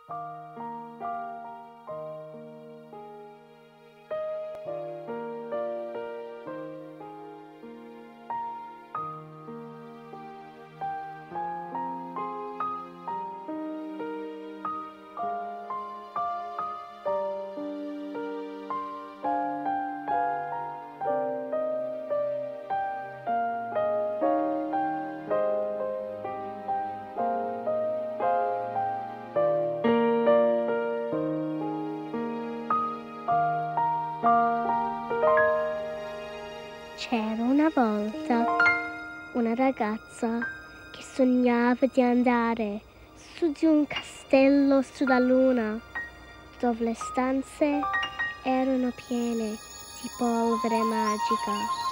C'era una volta una ragazza che sognava di andare su di un castello sulla luna, dove le stanze erano piene di polvere magica.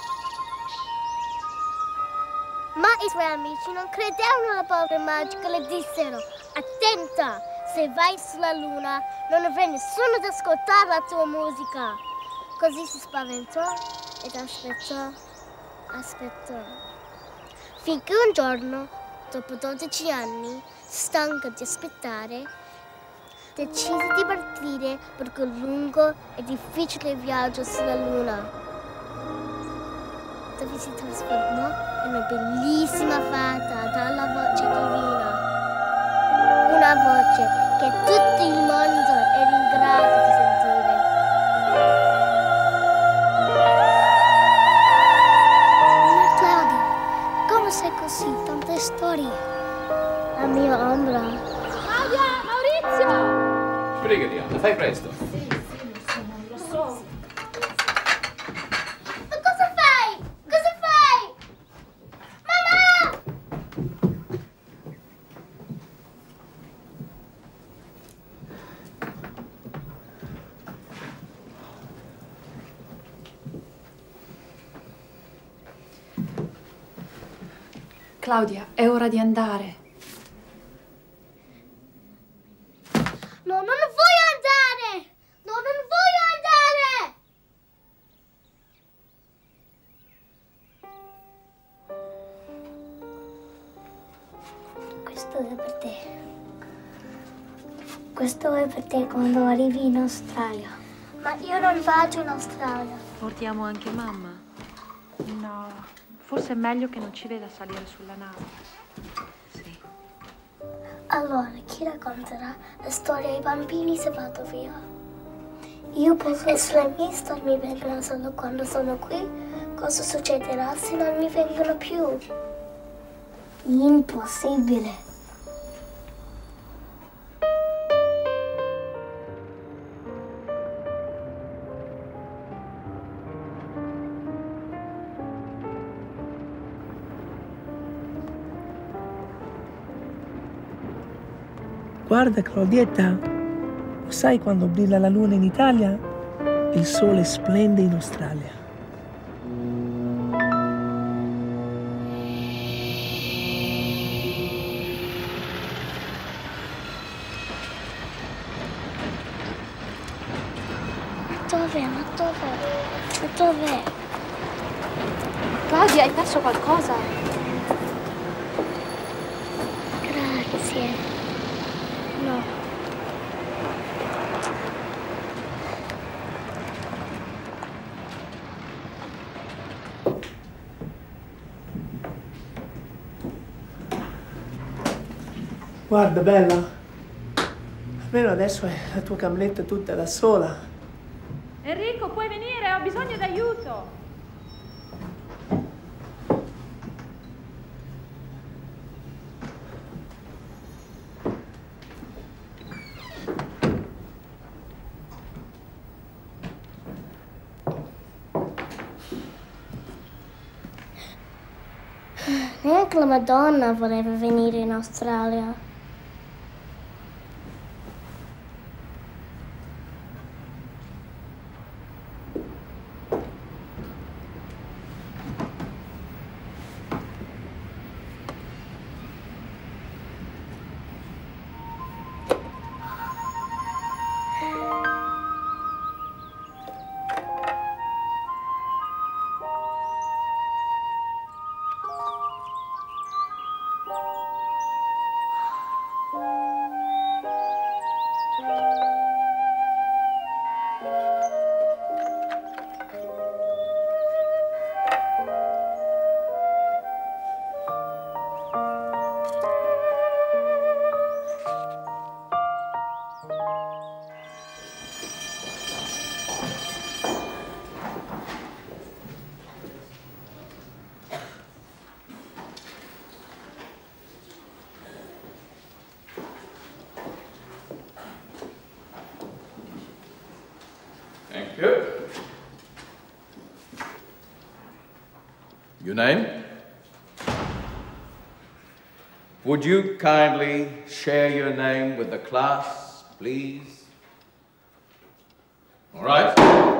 Ma i suoi amici non credevano alla polvere magica, le dissero: attenta, se vai sulla luna non avrai nessuno ad ascoltare la tua musica. Così si spaventò ed aspettò. Finché un giorno, dopo 12 anni, stanca di aspettare, decise di partire per quel lungo e difficile viaggio sulla luna, dove si trasformò in una bellissima fata dalla voce divina. Una voce che tutto il mondo era in grado di sentire. Come sei così? Tante storie. La mia ombra. Claudia! Maurizio! Sbrigati, Anna, fai presto. Sì, lo so. Ma cosa fai? Cosa fai? Mamma! Claudia, è ora di andare. No, non voglio andare! No, non voglio andare! Questo è per te. Questo è per te quando arrivi in Australia. Ma io non vado in Australia. Portiamo anche mamma? No, forse è meglio che non ci veda salire sulla nave. Sì. Allora, chi racconterà la storia ai bambini se vado via? Io posso e se le mie storie mi vengono solo quando sono qui, cosa succederà se non mi vengono più? Impossibile. Guarda Claudietta, lo sai quando brilla la luna in Italia? Il sole splende in Australia. Ma dov'è? Claudia, hai perso qualcosa? Grazie. No. Guarda bella, almeno adesso hai la tua cameretta tutta da sola. Enrico, puoi venire? Ho bisogno d'aiuto. Neanche la Madonna voleva venire in Australia. Your name? Would you kindly share your name with the class, please? All right.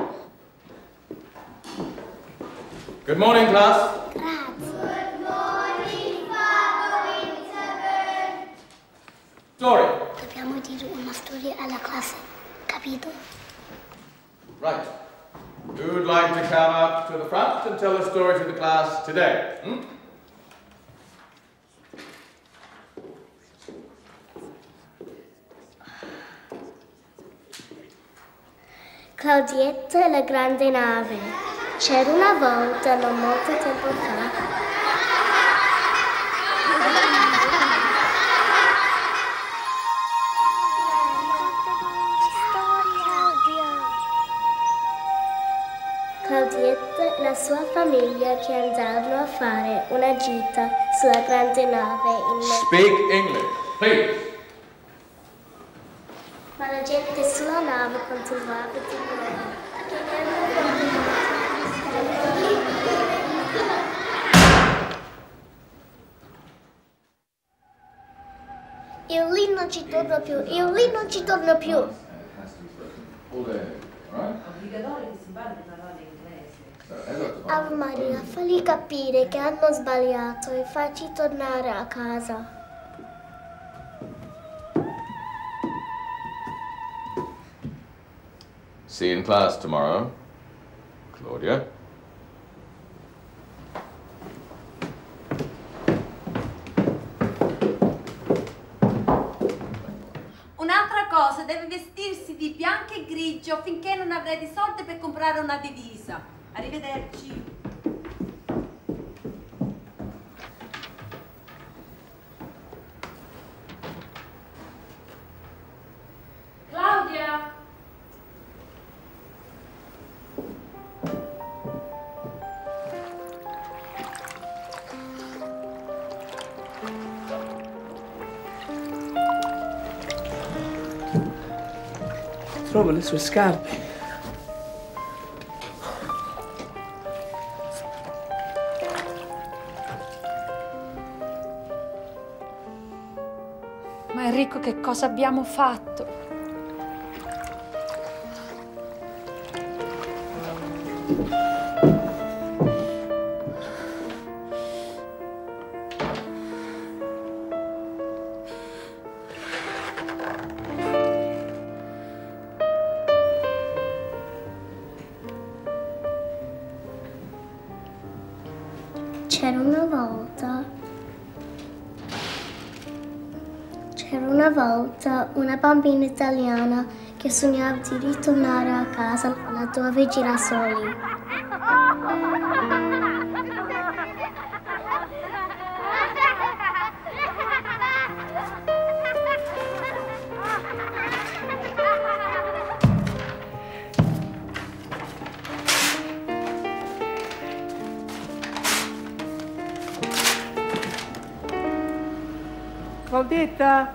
Good morning, class. Grazie. Good morning, Father Winterburn. Story. Dobbiamo dire una storia alla classe, capito? Right. Who would like to come up to the front and tell a story to the class today? Claudietta e la grande nave. C'era una volta, non molto tempo fa, Claudietta e la sua famiglia che andavano a fare una gita sulla grande nave in Speak English, please. Ma la gente sulla nave continuava a dire io lì non ci torno più, io lì non ci torno più. Ave Maria, falli capire che hanno sbagliato e facci tornare a casa. See you in class tomorrow, Claudia. Un'altra cosa, deve vestirsi di bianco e grigio finché non avrei di soldi per comprare una divisa. Arrivederci. Claudia! Trovo le sue scarpe. Ma Enrico, che cosa abbiamo fatto? C'era una volta una bambina italiana che sognava di ritornare a casa laddove i girasoli. Claudetta!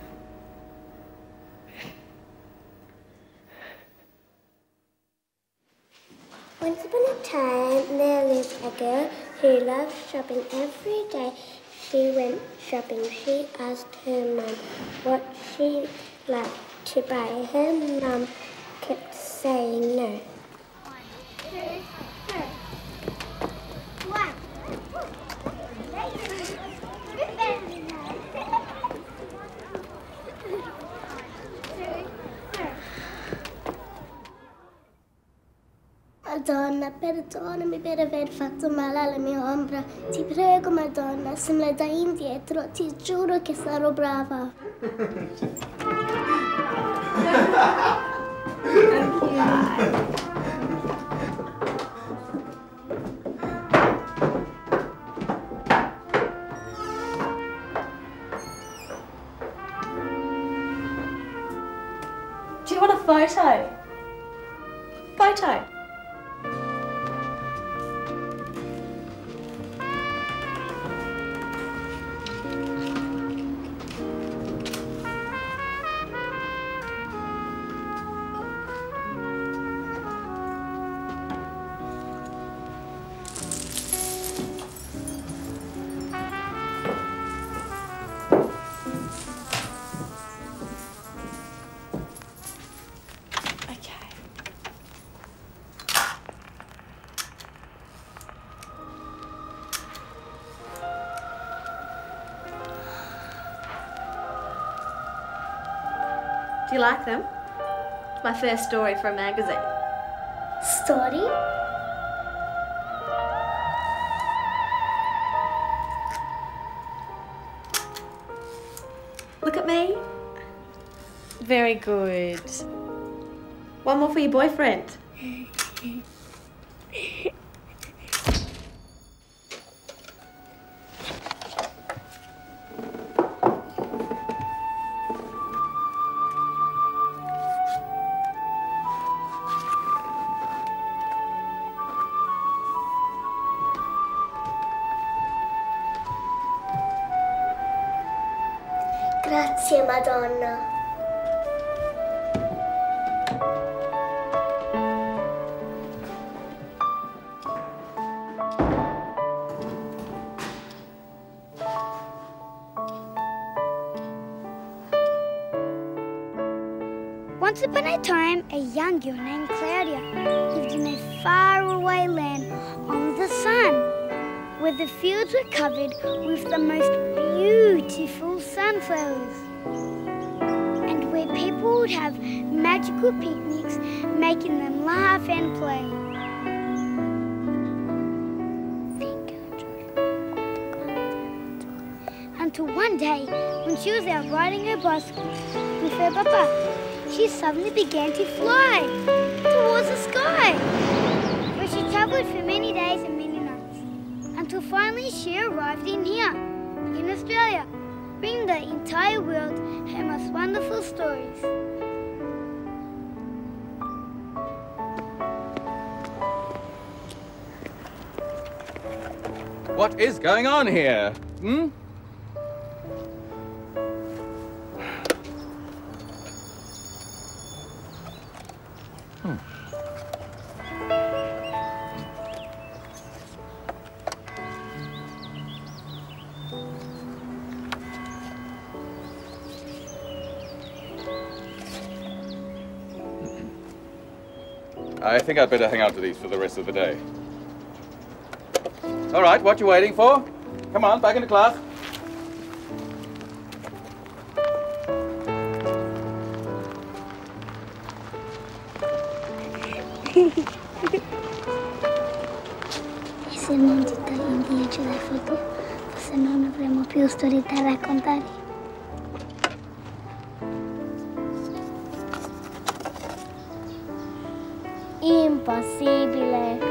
Once upon a time, there lived a girl who loved shopping every day. She went shopping. She asked her mum what she liked to buy. Her mum kept saying no. Madonna, perdonami per aver fatto male alla mia ombra. Ti prego, Madonna, se me la dai indietro, ti giuro che sarò brava. Do you want a photo? Photo. Do you like them? My first story for a magazine. Story? Look at me. Very good. One more for your boyfriend. Grazie, Madonna. Once upon a time, a young girl named Claudia lived in a faraway land on the sun, where the fields were covered with the most beautiful sunflowers, and where people would have magical picnics, making them laugh and play. Until one day, when she was out riding her bicycle with her papa, she suddenly began to fly towards the sky, where she travelled for many days and many nights, until finally she arrived in here, in Australia, bringing the entire world her most wonderful stories. What is going on here? Hmm? I think I'd better hang out to these for the rest of the day. All right, what you waiting for? Come on, back into class. E se non ti tagli indietro le foto, forse non avremo più storie da raccontare. Impossibile.